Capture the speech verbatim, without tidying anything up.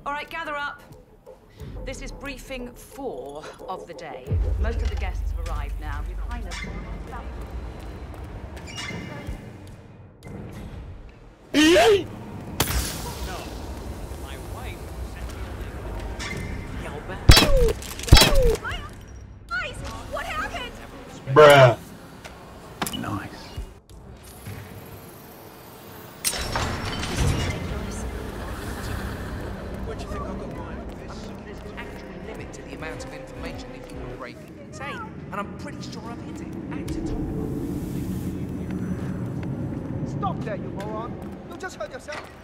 All right, gather up. This is briefing four of the day. Most of the guests have arrived now. His Highness. No, my wife sent me a link. Yell back. My eyes! What happened? Bruh. Nice. What do you think I got mine? There's an actual limit to the amount of information that you can break and contain, and I'm pretty sure I've hit it. At the top. Stop there, you moron! You just hurt yourself.